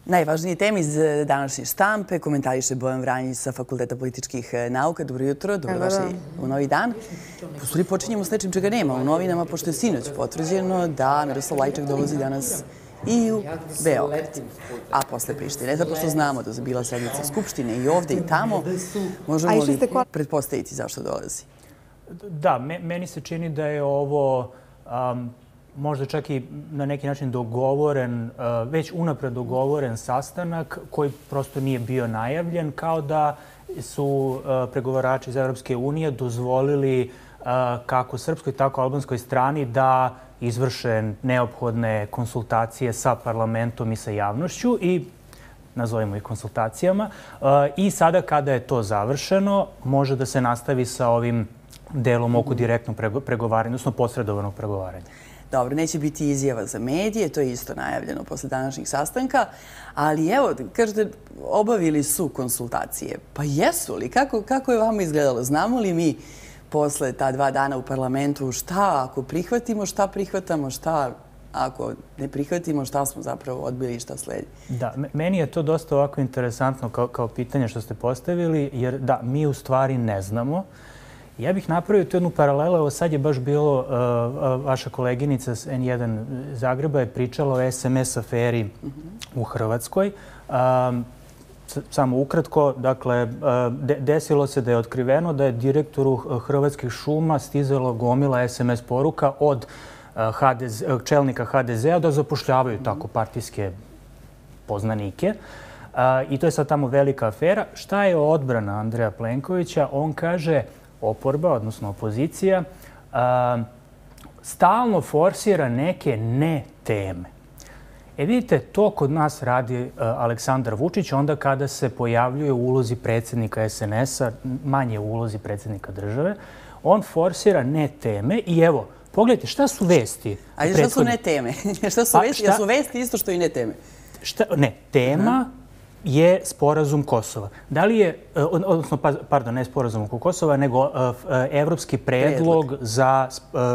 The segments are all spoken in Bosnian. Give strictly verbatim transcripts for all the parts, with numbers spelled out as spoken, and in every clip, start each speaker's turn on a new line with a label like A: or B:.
A: Najvažnije teme iz današnje štampe komentariše Bojan Vranjić sa Fakulteta političkih nauka. Dobro jutro, dobrodošli u novi dan. U stvari počinjemo s nečim čega nema u novinama, pošto je sinoć potvrđeno da Miroslav Lajčak dolazi danas i u Beograd, a posle Prištine. Zato što znamo da je bila sednica Skupštine i ovde i tamo, možemo li pretpostaviti zašto dolazi?
B: Da, meni se čini da je ovo možda čak i na neki način dogovoren, već unapred dogovoren sastanak koji prosto nije bio najavljen, kao da su pregovarači iz Evropske unije dozvolili kako srpskoj, tako albanskoj strani da izvrše neophodne konsultacije sa parlamentom i sa javnošću i nazovimo ih konsultacijama. I sada kada je to završeno, može da se nastavi sa ovim delom oko direktnog pregovaranja, odnosno posredovanog pregovaranja.
A: Dobro, neće biti izjava za medije, to je isto najavljeno posle današnjih sastanka, ali evo, kažete, obavili su konsultacije. Pa jesu li? Kako, kako je vama izgledalo? Znamo li mi posle ta dva dana u parlamentu šta ako prihvatimo, šta prihvatamo, šta ako ne prihvatimo, šta smo zapravo odbili i šta sledi?
B: Da, meni je to dosta ovako interesantno kao, kao pitanje što ste postavili, jer da, mi u stvari ne znamo. Ja bih napravio tu jednu paralelu. Evo sad je baš bilo, uh, vaša koleginica s N jedan Zagreba je pričala o S M S aferi u Hrvatskoj. Um, samo ukratko, dakle, uh, de desilo se da je otkriveno da je direktoru Hrvatskih šuma stizalo gomila S M S poruka od uh, H D Z, čelnika H D Z-a da zapošljavaju tako partijske poznanike. Uh, I to je sad tamo velika afera. Šta je odbrana Andreja Plenkovića? On kaže oporba, odnosno opozicija, stalno forsira neke ne teme. E vidite, to kod nas radi Aleksandar Vučić onda kada se pojavljuje u ulozi predsjednika S N S-a, manje u ulozi predsjednika države. On forsira ne teme i evo, pogledajte, šta su vesti?
A: A šta su ne teme? Šta su vesti? Ja su vesti isto što i ne teme?
B: Ne, tema je sporazum Kosova. Da li je, odnosno, pardon, ne sporazum oko Kosova, nego evropski predlog za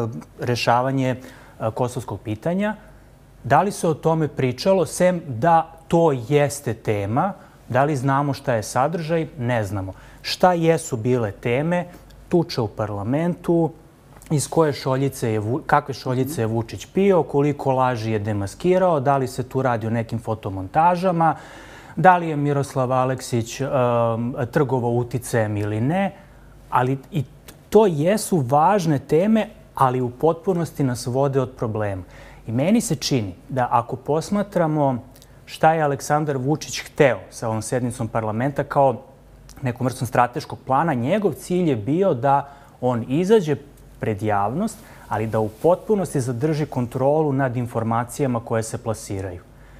B: rešavanje kosovskog pitanja. Da li se o tome pričalo, sem da to jeste tema, da li znamo šta je sadržaj, ne znamo. Šta jesu bile teme, tuča u parlamentu, iz koje šoljice je, kakve šoljice je Vučić pio, koliko laži je demaskirao, da li se tu radi o nekim fotomontažama, da li je Miroslav Aleksić um, trgovao uticajem ili ne, ali i to jesu važne teme, ali u potpunosti nas vode od problema. I meni se čini da ako posmatramo šta je Aleksandar Vučić hteo sa ovom sednicom parlamenta kao nekom vrstom strateškog plana, njegov cilj je bio da on izađe pred javnost, ali da u potpunosti zadrži kontrolu nad informacijama koje se plasiraju.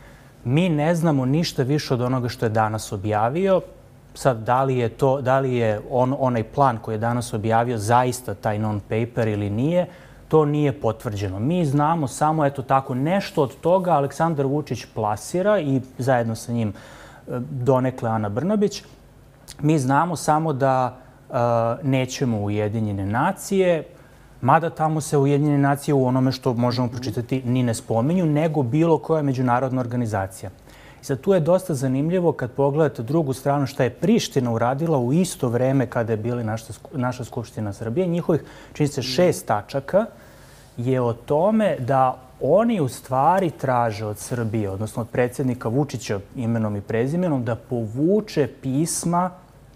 B: Mi ne znamo ništa više od onoga što je danas objavio. Sad, da li je, to, da li je on, onaj plan koji je danas objavio zaista taj non-paper ili nije, to nije potvrđeno. Mi znamo samo, eto tako, nešto od toga Aleksandar Vučić plasira i zajedno sa njim donekle Ana Brnabić. Mi znamo samo da uh, nećemo u Ujedinjene nacije, mada tamo se Ujedinjene nacije u onome što možemo pročitati ni ne spominju, nego bilo koja međunarodna organizacija. I sad tu je dosta zanimljivo kad pogledate drugu stranu šta je Priština uradila u isto vreme kada je bila naša, naša Skupština Srbije. Njihovih, čini se, šest tačaka je o tome da oni u stvari traže od Srbije, odnosno od predsjednika Vučića imenom i prezimenom, da povuče pisma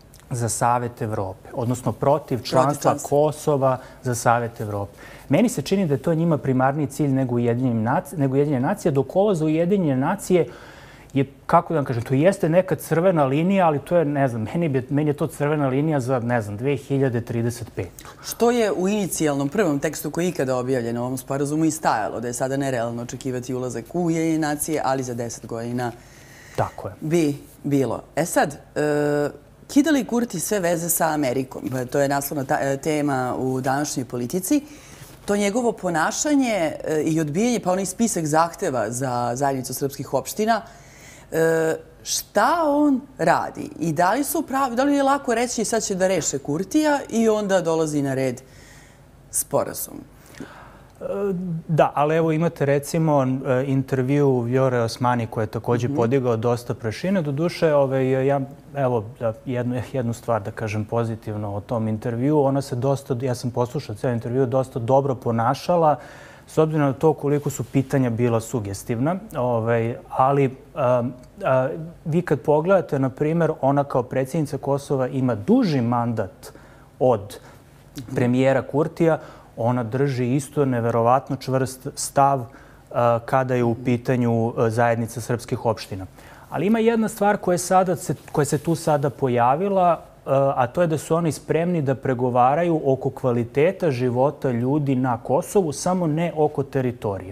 B: za Savet Evrope, odnosno protiv članstva Kosova za Savet Evrope. Meni se čini da je to njima primarniji cilj nego Ujedinjene nacije, dok ovo za Ujedinjene nacije je, kako da vam kažem, to jeste neka crvena linija, ali to je, ne znam, meni, meni je to crvena linija za, ne znam, dve hiljade trideset pete.
A: Što je u inicijalnom prvom tekstu koji je ikada objavljen u ovom sporazumu i stajalo, da je sada nerealno očekivati ulazak u Ujedinjene nacije, ali za deset godina
B: Tako je.
A: bi bilo. E sad, e, kida li Kurti sve veze sa Amerikom? To je naslovna tema u današnjoj politici. To njegovo ponašanje i odbijanje, pa onaj spisak zahteva za zajednicu srpskih opština, šta on radi? I da li su pravi, da li je lako reći sad će da reše Kurtija i onda dolazi na red sporazum?
B: Da, ali evo imate recimo intervju Vjore Osmani koji je također podigao dosta prašine. Doduše, ja evo jednu, jednu stvar da kažem pozitivno o tom intervju. Ona se dosta, ja sam poslušao cijel intervju, dosta dobro ponašala s obzirom na to koliko su pitanja bila sugestivna. Ovaj, ali a, a, vi kad pogledate, na primjer, ona kao predsjednica Kosova ima duži mandat od premijera Kurtija, ona drži isto neverovatno čvrst stav a, kada je u pitanju zajednica srpskih opština. Ali ima jedna stvar koja, sada se, koja se tu sada pojavila, a to je da su oni spremni da pregovaraju oko kvaliteta života ljudi na Kosovu, samo ne oko teritorije.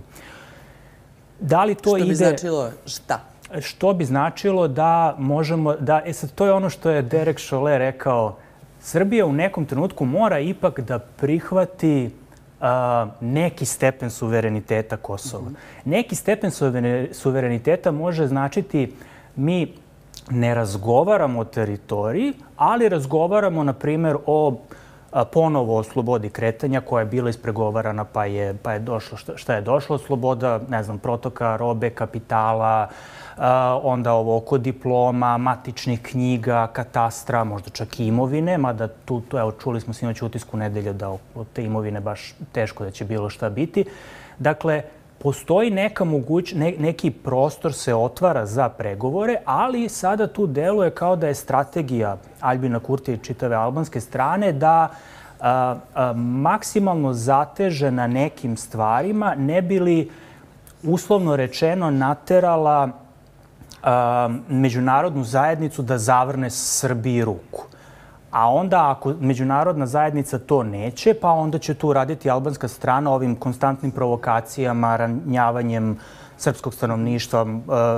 B: Da li to
A: što
B: ide...
A: bi značilo šta?
B: Što bi značilo da možemo... Da, e sad, to je ono što je Derek Chollet rekao. Srbija u nekom trenutku mora ipak da prihvati a, neki stepen suvereniteta Kosova. Mm-hmm. Neki stepen suvereniteta može značiti mi ne razgovaramo o teritoriji, ali razgovaramo, na primjer, o a, ponovo o slobodi kretanja koja je bila ispregovarana pa je, pa je došlo šta, šta je došlo. Sloboda, ne znam, protoka robe, kapitala, a, onda ovo oko diploma, matičnih knjiga, katastra, možda čak i imovine, mada tu, tu evo, čuli smo sinoć u utisku nedelje da od te imovine baš teško da će bilo šta biti. Dakle, postoji neka moguć, ne, neki prostor se otvara za pregovore, ali sada tu deluje kao da je strategija Aljbina Kurtija i čitave albanske strane da a, a, maksimalno zateže na nekim stvarima, ne bi li uslovno rečeno naterala a, međunarodnu zajednicu da zavrne Srbiji ruku. A onda ako međunarodna zajednica to neće, pa onda će tu raditi albanska strana ovim konstantnim provokacijama, ranjavanjem srpskog stanovništva,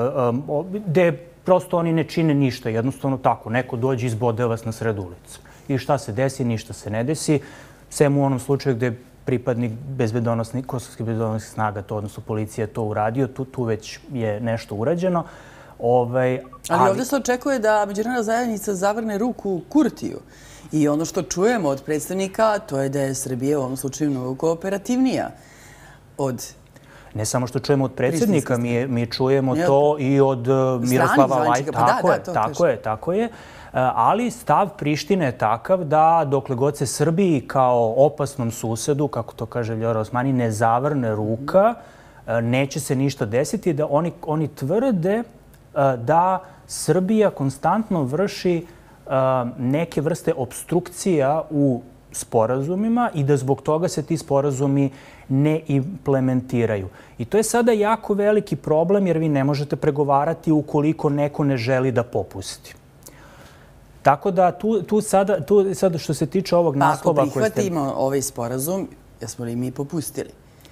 B: gde prosto oni ne čine ništa. Jednostavno tako, neko dođe i izbode vas na sred ulicu. I šta se desi, ništa se ne desi. Sem u onom slučaju gde pripadnik bezbedonosnih, kosovskih bezbedonosnih snaga, to odnosno policija to uradio, tu, tu već je nešto urađeno. Ovaj, ali...
A: ali ovdje se očekuje da međunarodna zajednica zavrne ruku Kurtiju. I ono što čujemo od predstavnika, to je da je Srbija u ovom slučaju mnogo kooperativnija od...
B: Ne samo što čujemo od predsjednika, mi, mi čujemo to i od Miroslava Lajčaka.
A: Pa
B: tako
A: da,
B: je,
A: da, to
B: tako
A: kažem.
B: je, tako je. Ali stav Prištine je takav da dokle god se Srbiji kao opasnom susedu, kako to kaže Vjora Osmani, ne zavrne ruka, neće se ništa desiti, da oni, oni tvrde da Srbija konstantno vrši neke vrste obstrukcija u sporazumima i da zbog toga se ti sporazumi ne implementiraju. I to je sada jako veliki problem jer vi ne možete pregovarati ukoliko neko ne želi da popusti. Tako da tu, tu, sada, tu sada što se tiče ovog naslova...
A: Ako prihvatimo ste... ovaj sporazum, jesmo li mi popustili?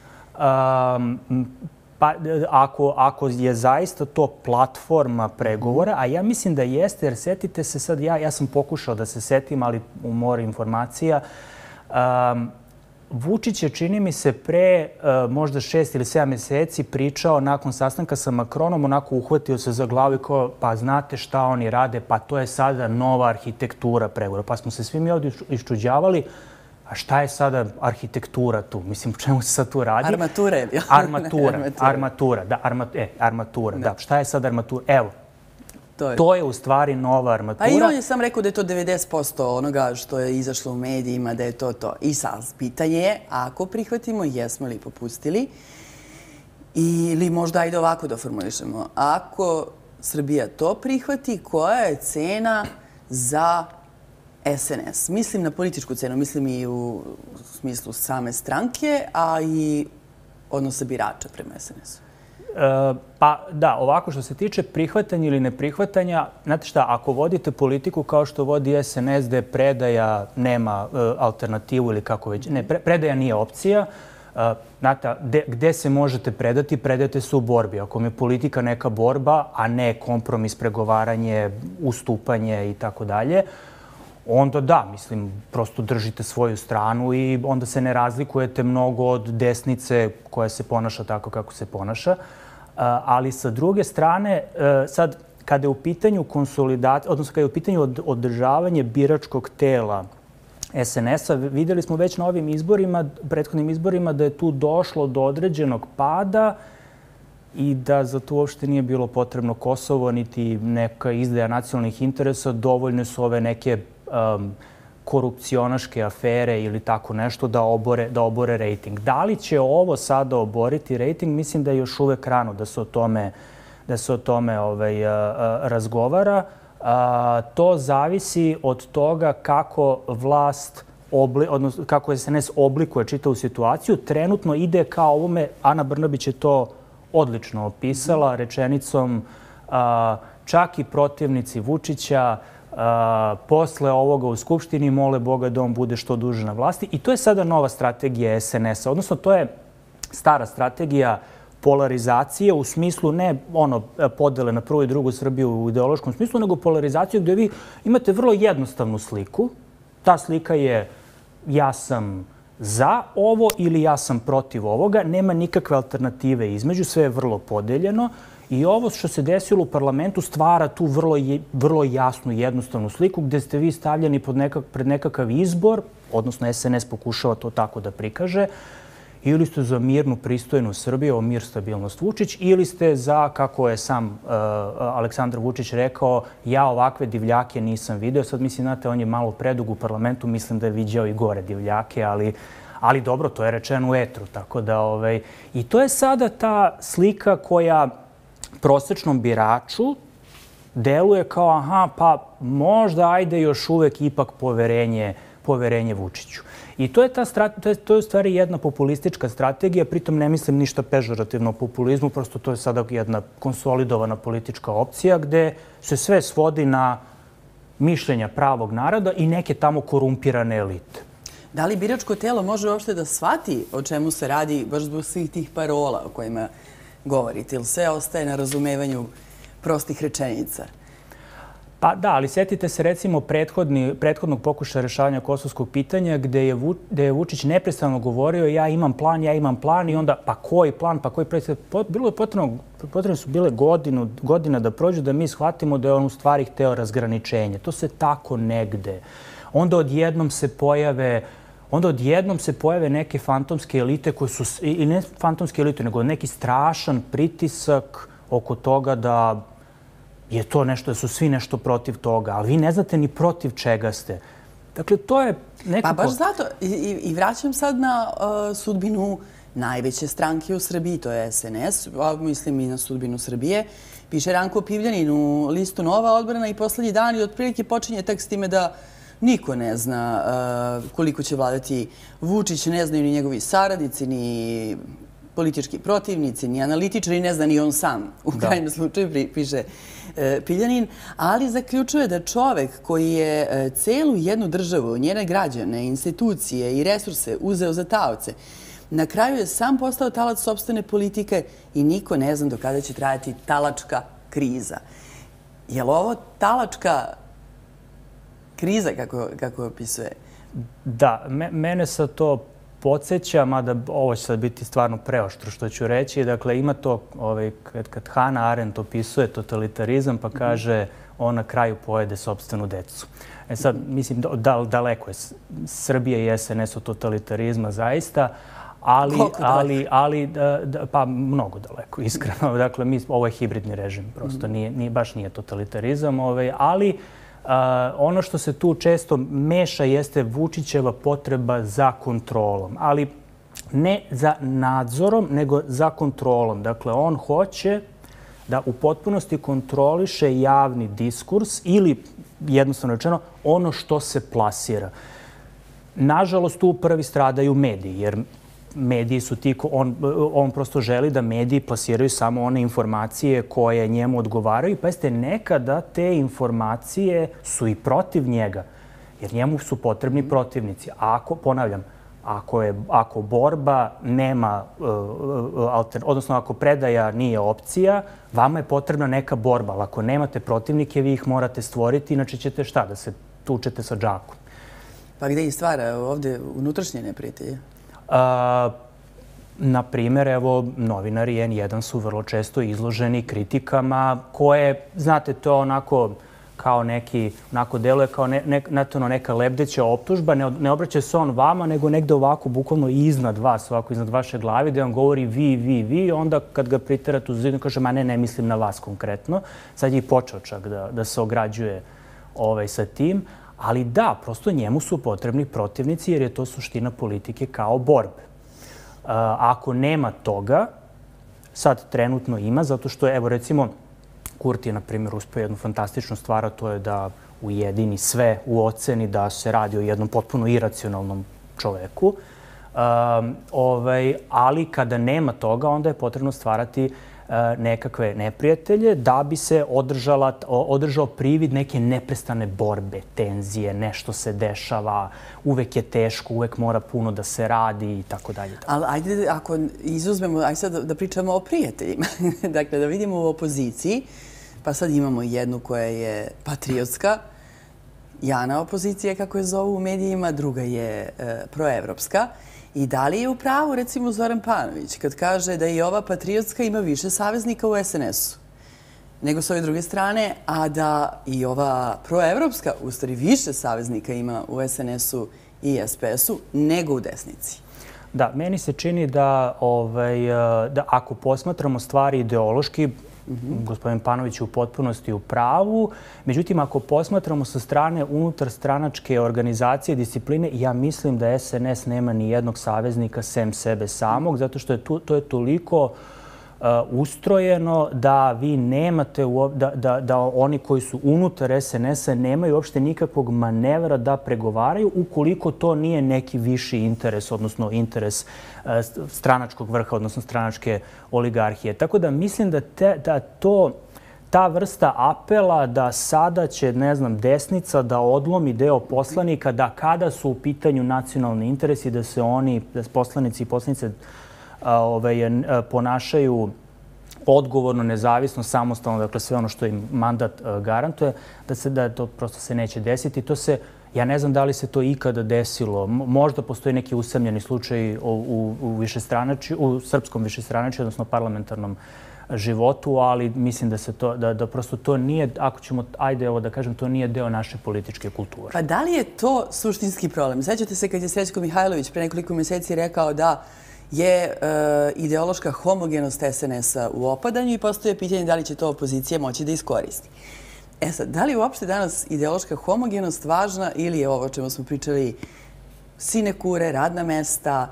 B: Um, Pa ako, ako je zaista to platforma pregovora, a ja mislim da jeste, jer setite se sad, ja, ja sam pokušao da se setim, ali u more informacija, um, Vučić je, čini mi se, pre uh, možda šest ili sedam mjeseci pričao nakon sastanka sa Macronom, onako uhvatio se za glavu i kao, pa znate šta oni rade, pa to je sada nova arhitektura pregovora. Pa smo se svi mi ovdje iščuđavali. A šta je sada arhitektura tu? Mislim, o čemu se sad tu radi?
A: Armatura je bio.
B: Armatura, armatura, da, arma, e, armatura, da. Šta je sad armatura? Evo, to je, to je u stvari nova armatura.
A: A i on je sam rekao da je to devedeset posto onoga što je izašlo u medijima, da je to to. I sad, pitanje je, ako prihvatimo, jesmo li popustili, ili možda ajde ovako da formulišemo, ako Srbija to prihvati, koja je cena za S N S. Mislim na političku cenu, mislim i u smislu same stranke, a i odnosa birača prema S N S-u.
B: E, pa da, ovako što se tiče prihvatanja ili neprihvatanja, znate šta, ako vodite politiku kao što vodi S N S, gde predaja nema e, alternativu ili kako već, ne, pre, predaja nije opcija, e, znate, de, gde se možete predati, predate se u borbi. Ako je politika neka borba, a ne kompromis, pregovaranje, ustupanje i tako dalje, onda da, mislim, prosto držite svoju stranu i onda se ne razlikujete mnogo od desnice koja se ponaša tako kako se ponaša. Ali sa druge strane, sad, kada je u pitanju konsolidacija, odnosno kada je u pitanju održavanje biračkog tela S N S-a. Vidjeli smo već na ovim izborima, prethodnim izborima, da je tu došlo do određenog pada i da za to uopšte nije bilo potrebno Kosovo, niti neka izdaja nacionalnih interesa. Dovoljne su ove neke um, korupcionaške afere ili tako nešto da obore, da obore rejting. Da li će ovo sada oboriti rejting? Mislim da je još uvek rano da se o tome, da se o tome ovaj, a, a, razgovara. A, to zavisi od toga kako vlast, obli, odnosno kako S N S oblikuje čitavu situaciju. Trenutno ide kao ovome, Ana Brnabić je to odlično opisala rečenicom a, čak i protivnici Vučića a, posle ovoga u Skupštini mole Boga da on bude što duže na vlasti. I to je sada nova strategija S N S-a. Odnosno, to je stara strategija polarizacije u smislu ne ono podele na prvu i drugu Srbiju u ideološkom smislu, nego polarizaciju gdje vi imate vrlo jednostavnu sliku. Ta slika je ja sam za ovo ili ja sam protiv ovoga. Nema nikakve alternative između, sve je vrlo podeljeno. I ovo što se desilo u parlamentu stvara tu vrlo, vrlo jasnu i jednostavnu sliku gdje ste vi stavljeni pod nekak, pred nekakav izbor, odnosno S N S pokušava to tako da prikaže, ili ste za mirnu, pristojnu Srbiju, ovo mir, stabilnost, Vučić, ili ste za, kako je sam uh, Aleksandar Vučić rekao, ja ovakve divljake nisam video. Sad mislim, znate, on je malo predug u parlamentu, mislim da je viđao i gore divljake, ali, ali dobro, to je rečeno u etru. Tako da, ovaj, i to je sada ta slika koja prosečnom biraču deluje kao, aha, pa možda ajde još uvek ipak poverenje, poverenje Vučiću. I to je, ta strate, to, je, to je u stvari jedna populistička strategija, pritom ne mislim ništa pežorativno o populizmu, prosto to je sada jedna konsolidovana politička opcija gde se sve svodi na mišljenja pravog naroda i neke tamo korumpirane elite.
A: Da li biračko telo može uopšte da shvati o čemu se radi baš zbog svih tih parola o kojima govorite, ili sve ostaje na razumevanju prostih rečenica?
B: Pa da, ali sjetite se recimo prethodni, prethodnog pokušaja rešavanja kosovskog pitanja gde je, Vu, gde je Vučić neprestano govorio ja imam plan, ja imam plan i onda pa koji plan, pa koji predstavlja. Bilo je potrebno, potrebno su bile godinu, godina da prođu da mi shvatimo da je on u stvari hteo razgraničenje. To se tako negde. Onda odjednom se pojave Onda odjednom se pojave neke fantomske elite koje su, i ne fantomske elite, nego neki strašan pritisak oko toga da je to nešto, da su svi nešto protiv toga, ali vi ne znate ni protiv čega ste. Dakle, to je nekako...
A: Pa baš zato, i, i vraćam sad na uh, sudbinu najveće stranke u Srbiji, to je S N S, a mislim i na sudbinu Srbije. Piše Ranko Pivljanin u listu Nova odbrana i poslednji dan i otprilike počinje tekst time da niko ne zna uh, koliko će vladati Vučić, ne znaju ni njegovi saradnici, ni politički protivnici, ni analitičari, ne zna ni on sam. U krajnjem slučaju piše uh, Pivljanin, ali zaključuje da čovek koji je uh, celu jednu državu, njene građane, institucije i resurse uzeo za taoce, na kraju je sam postao talac sopstvene politike i niko ne zna do kada će trajati talačka kriza. Je li ovo talačka kriza, kako, kako opisuje?
B: Da, me, mene sa to podsjeća, mada ovo će sad biti stvarno preoštro što ću reći. Dakle, ima to, ovaj, kad, kad Hannah Arendt opisuje totalitarizam, pa kaže on na kraju pojede sopstvenu decu. E sad, mislim, da, daleko je Srbija i S N S od totalitarizma zaista, ali, ali, ali da, da, pa mnogo daleko, iskreno. Dakle, mi, ovo je hibridni režim, prosto nije, nije, baš nije totalitarizam, ovaj, ali Uh, ono što se tu često meša jeste Vučićeva potreba za kontrolom, ali ne za nadzorom, nego za kontrolom. Dakle, on hoće da u potpunosti kontroliše javni diskurs ili, jednostavno rečeno, ono što se plasira. Nažalost, tu prvi stradaju mediji, jer mediji su ti, on, on prosto želi da mediji plasiraju samo one informacije koje njemu odgovaraju. Pa jeste, nekada te informacije su i protiv njega, jer njemu su potrebni protivnici. Ako, ponavljam, ako, je, ako borba nema, uh, alter, odnosno ako predaja nije opcija, vama je potrebna neka borba. Ali ako nemate protivnike, vi ih morate stvoriti, inače ćete šta, da se tučete sa džakom.
A: Pa gde ih stvara ovdje unutrašnje neprijatelje?
B: Uh, na primjer, evo, novinari N jedan su vrlo često izloženi kritikama koje, znate, to onako kao neki, onako deluje kao ne, ne, neka lebdeća optužba, ne, ne obraća se on vama, nego negde ovako, bukvalno iznad vas, ovako iznad vaše glavi, gde vam govori vi, vi, vi, onda kad ga priterate u zidu, kaže, ma ne, ne mislim na vas konkretno. Sad je i počeo čak da, da se ograđuje ovaj, sa tim. Ali da, prosto njemu su potrebni protivnici jer je to suština politike kao borbe. Ako nema toga, sad trenutno ima, zato što, evo recimo, Kurti je, na primjer, uspio jednu fantastičnu stvar, a to je da ujedini sve u oceni da se radi o jednom potpuno iracionalnom čoveku. Um, ovaj, ali kada nema toga, onda je potrebno stvarati uh, nekakve neprijatelje da bi se održala, održao privid neke neprestane borbe, tenzije, nešto se dešava, uvek je teško, uvek mora puno da se radi i tako dalje.
A: Ali ajde, ako izuzmemo, ajde sad da pričamo o prijateljima. Dakle, da vidimo u opoziciji, pa sad imamo jednu koja je patriotska, jana opozicija, kako je zovu u medijima, druga je e, proevropska. I da li je u pravu, recimo, Zoran Panović, kad kaže da i ova patriotska ima više saveznika u es en es-u nego s ove druge strane, a da i ova proevropska, u stvari, više saveznika ima u es en es-u i es pe es-u nego u desnici?
B: Da, meni se čini da, ovaj, da ako posmatramo stvari ideološki, Mm-hmm. gospodin Panović je u potpunosti u pravu. Međutim, ako posmatramo sa strane unutar stranačke organizacije, discipline, ja mislim da es en es nema ni jednog saveznika sem sebe samog, zato što je tu, to je toliko uh, ustrojeno da vi nemate, u, da, da, da oni koji su unutar es en es-a nemaju uopšte nikakvog manevra da pregovaraju ukoliko to nije neki viši interes, odnosno interes stranačkog vrha, odnosno stranačke oligarhije. Tako da mislim da, te, da to, ta vrsta apela da sada će, ne znam, desnica da odlomi deo poslanika, da kada su u pitanju nacionalni interesi, da se oni, da poslanici i poslanice a, ovaj, a, ponašaju odgovorno, nezavisno, samostalno, dakle sve ono što im mandat a, garantuje, da se da to prosto se neće desiti. To se Ja ne znam da li se to ikada desilo. Možda postoji neki usamljeni slučaj u, u, u, višestranači, u srpskom višestranačju, odnosno parlamentarnom životu, ali mislim da se to, da, da prosto to nije, ako ćemo, ajde ovo da kažem, to nije deo naše političke kulture.
A: Pa da li je to suštinski problem? Sećate se kad je Srećko Mihajlović pre nekoliko mjeseci rekao da je e, ideološka homogenost es en es-a u opadanju i postoje pitanje da li će to opozicija moći da iskoristi. E sad, da li je uopšte danas ideološka homogenost važna ili je ovo o čemu smo pričali sinekure, radna mesta,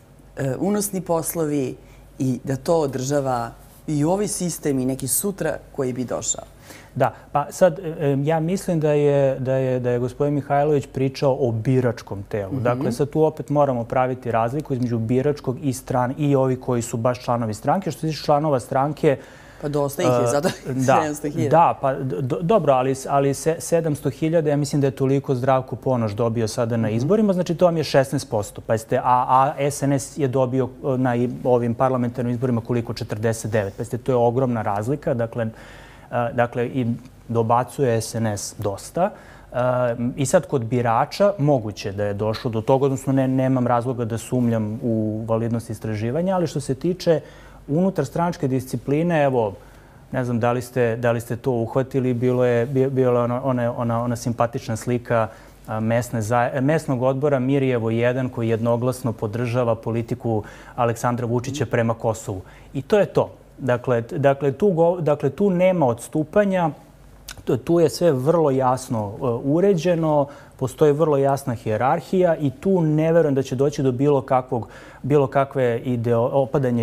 A: e, unosni poslovi i da to održava i ovaj sistem i neki sutra koji bi došao?
B: Da, pa sad ja mislim da je, da je, da je gospodin Mihajlović pričao o biračkom telu. Mm-hmm. Dakle, sad tu opet moramo praviti razliku između biračkog i, stran, i ovi koji su baš članovi stranke. Što se tiče članova stranke,
A: pa dosta ih je, zato sedamsto hiljada.
B: Da, pa do, dobro, ali, ali sedamsto hiljada, ja mislim da je toliko Zdravko Ponoš dobio sada na izborima, znači to vam je šesnaest posto. Pa jeste, a, a es en es je dobio na ovim parlamentarnim izborima koliko? četrdeset devet. Pa jeste, to je ogromna razlika. Dakle, dakle i dobacuje es en es dosta. I sad kod birača moguće da je došlo do toga, odnosno ne, nemam razloga da sumnjam u validnost istraživanja, ali što se tiče unutar stranačke discipline, evo, ne znam da li ste, da li ste to uhvatili, bilo je, bilo je ona, ona, ona, ona simpatična slika mesne, mesnog odbora Mirjevo jedan koji jednoglasno podržava politiku Aleksandra Vučića prema Kosovu. I to je to. Dakle, dakle, tu, dakle tu nema odstupanja, tu je sve vrlo jasno uređeno, postoji vrlo jasna hijerarhija i tu ne verujem da će doći do bilo kakvog, bilo kakve ideo, opadanja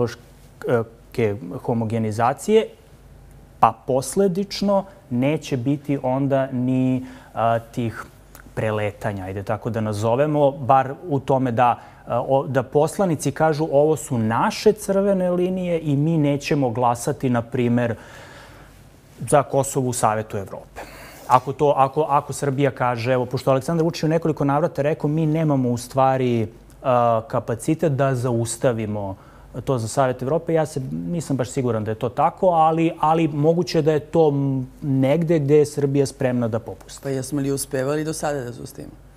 B: ideološke homogenizacije, pa posledično neće biti onda ni a, tih preletanja, ajde tako da nazovemo, bar u tome da, a, da poslanici kažu ovo su naše crvene linije i mi nećemo glasati, na primer, za Kosovo u Savetu Evrope. Ako, to, ako, ako Srbija kaže, evo, pošto Aleksandar Vučić u nekoliko navrata rekao, mi nemamo u stvari uh, kapacitet da zaustavimo to za Savet Evrope. Ja se nisam baš siguran da je to tako, ali, ali moguće da je to negde gde je Srbija spremna da popusti.
A: Pa jesmo li uspevali do sada da zaustavimo?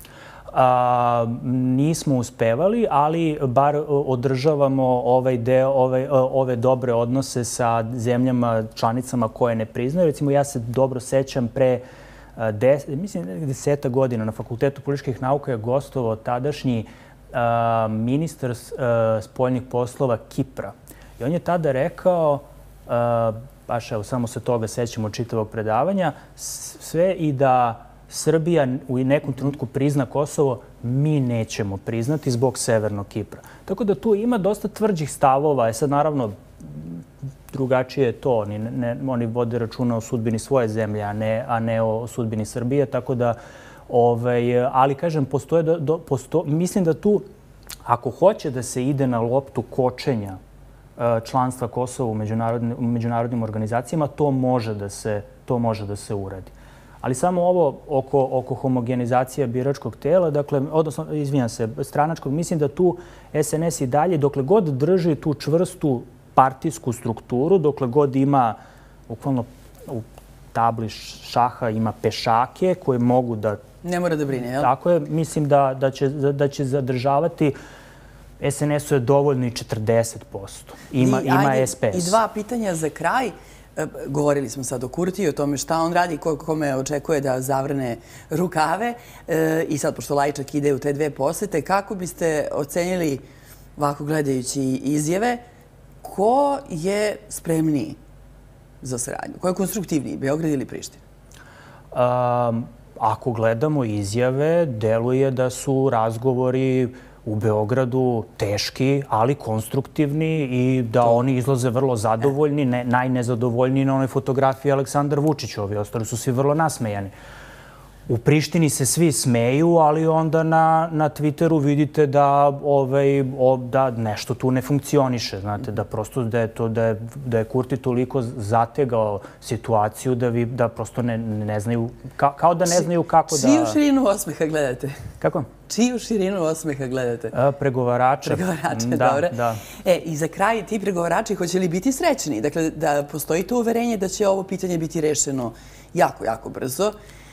B: A, nismo uspevali, ali bar održavamo ovaj deo, ove, ove dobre odnose sa zemljama, članicama koje ne priznaju. Recimo, ja se dobro sećam pre des, mislim, deseta godina na Fakultetu političkih nauka je gostovao tadašnji a, ministar a, spoljnih poslova Kipra. I on je tada rekao, a, baš evo, samo se toga sećamo čitavog predavanja, sve i da Srbija u nekom trenutku prizna Kosovo, mi nećemo priznati zbog Severnog Kipra. Tako da tu ima dosta tvrđih stavova. E sad, naravno, drugačije je to. Oni, ne, oni vode računa o sudbini svoje zemlje, a ne, a ne o sudbini Srbije. Tako da, ovaj, ali kažem, postoje do, do, posto, mislim da tu, ako hoće da se ide na loptu kočenja članstva Kosova u međunarodnim, u međunarodnim organizacijama, to može da se, to može da se uradi. Ali samo ovo oko, oko homogenizacije biračkog tela, dakle, odnosno, izvinjam se, stranačkog, mislim da tu S N S i dalje, dokle god drži tu čvrstu partijsku strukturu, dokle god ima, bukvalno u tabli šaha ima pešake koje mogu da...
A: Ne mora da brine, jel?
B: Tako je, mislim da, da, će, da će zadržavati. S N S-u je dovoljno i četrdeset posto. Ima,
A: I,
B: ima
A: ajde,
B: S P S.
A: I dva pitanja za kraj. Govorili smo sad o Kurtiju, o tome šta on radi, kome očekuje da zavrne rukave. I sad, pošto Lajčak ide u te dve posete, kako biste ocenili, ovako gledajući izjave, ko je spremniji za saradnju? Ko je konstruktivniji, Beograd ili Priština?
B: Um, ako gledamo izjave, deluje da su razgovori u Beogradu teški, ali konstruktivni i da to. Oni izlaze vrlo zadovoljni, ne, najnezadovoljniji na onoj fotografiji Aleksandar Vučić. Ovi ostali su svi vrlo nasmejani. U Prištini se svi smeju, ali onda na, na Twitteru vidite da, ovaj, o, da nešto tu ne funkcioniše. Znate, da prosto da je, to, da je, da je Kurti toliko zategao situaciju da, vi, da prosto ne, ne znaju, ka, kao da ne znaju kako da...
A: Čiju širinu osmeha gledate?
B: Kako?
A: Čiju širinu osmeha gledate?
B: A, pregovarača.
A: Pregovarača,
B: da,
A: dobro.
B: Da.
A: E, i za kraj, ti pregovarači hoće li biti srećni? Dakle, da postoji to uverenje da će ovo pitanje biti rešeno jako, jako brzo.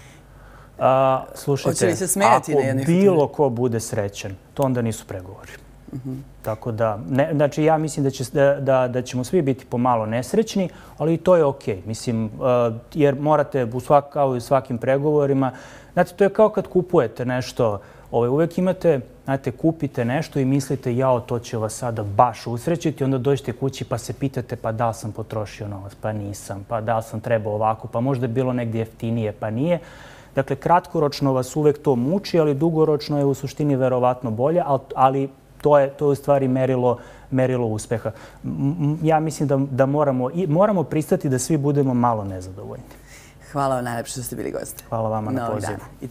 B: A, slušajte,
A: se ako na
B: bilo ko bude srećan, to onda nisu pregovori. Uh -huh. Tako da, ne, znači ja mislim da, će, da, da, da ćemo svi biti pomalo nesrećni, ali to je okej. Okay. Mislim, uh, jer morate, u svak, kao i u svakim pregovorima, znate, to je kao kad kupujete nešto, ovaj, uvek imate, znate, kupite nešto i mislite, jao, to će vas sada baš usrećiti, onda dođete kući pa se pitate, pa da li sam potrošio novac, pa nisam, pa da li sam trebao ovako, pa možda je bilo negdje jeftinije, pa nije. Dakle, kratkoročno vas uvek to muči, ali dugoročno je u suštini verovatno bolje, ali to je, to je u stvari merilo, merilo uspeha. Ja mislim da, da moramo, moramo pristati da svi budemo malo nezadovoljni.
A: Hvala vam najlepše što ste bili gosti.
B: Hvala vama na pozivu.